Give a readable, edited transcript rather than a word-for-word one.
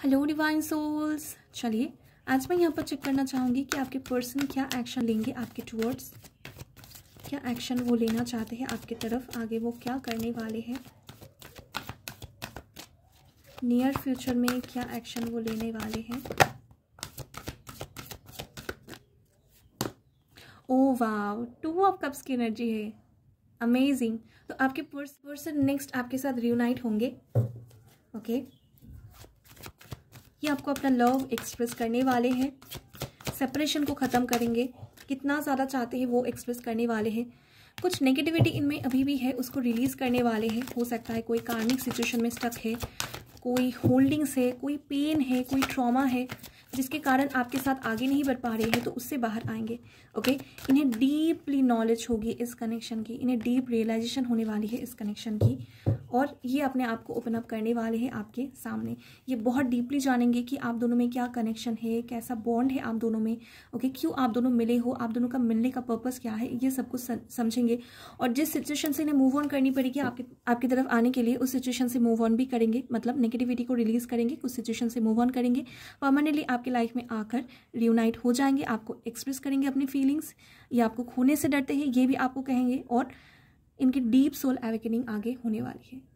Hello divine souls, चलिए आज मैं यहाँ पर चेक करना चाहूँगी कि आपके पर्सन क्या एक्शन लेंगे आपके टुवर्ड्स, क्या एक्शन वो लेना चाहते हैं आपकी तरफ, आगे वो क्या करने वाले हैं, नियर फ्यूचर में क्या एक्शन वो लेने वाले हैं। ओह वाव, 2 ऑफ कप्स की एनर्जी है, अमेजिंग। तो आपके पर्सन नेक्स्ट आपके साथ रियूनाइट होंगे। ओके, ये आपको अपना लव एक्सप्रेस करने वाले हैं, सेपरेशन को ख़त्म करेंगे, कितना ज़्यादा चाहते हैं वो एक्सप्रेस करने वाले हैं। कुछ नेगेटिविटी इनमें अभी भी है, उसको रिलीज़ करने वाले हैं। हो सकता है कोई कार्मिक सिचुएशन में स्टक है, कोई होल्डिंग्स है, कोई पेन है, कोई ट्रॉमा है जिसके कारण आपके साथ आगे नहीं बढ़ पा रहे हैं, तो उससे बाहर आएंगे। ओके, इन्हें डीपली नॉलेज होगी इस कनेक्शन की, इन्हें डीप रियलाइजेशन होने वाली है इस कनेक्शन की, और ये अपने आप को ओपन अप करने वाले हैं आपके सामने। ये बहुत डीपली जानेंगे कि आप दोनों में क्या कनेक्शन है, कैसा बॉन्ड है आप दोनों में। ओके, क्यों आप दोनों मिले हो, आप दोनों का मिलने का पर्पस क्या है, ये सब कुछ समझेंगे। और जिस सिचुएशन से इन्हें मूव ऑन करनी पड़ेगी आपकी तरफ आने के लिए, उस सिचुएशन से मूव ऑन भी करेंगे, मतलब नेगेटिविटी को रिलीज करेंगे, कुछ सिचुएशन से मूव ऑन करेंगे, परमानेंटली आपकी लाइफ में आकर रियूनाइट हो जाएंगे, आपको एक्सप्रेस करेंगे अपनी फीलिंग्स। ये आपको खोने से डरते हैं, ये भी आपको कहेंगे, और इनकी डीप सोल अवेकनिंग आगे होने वाली है।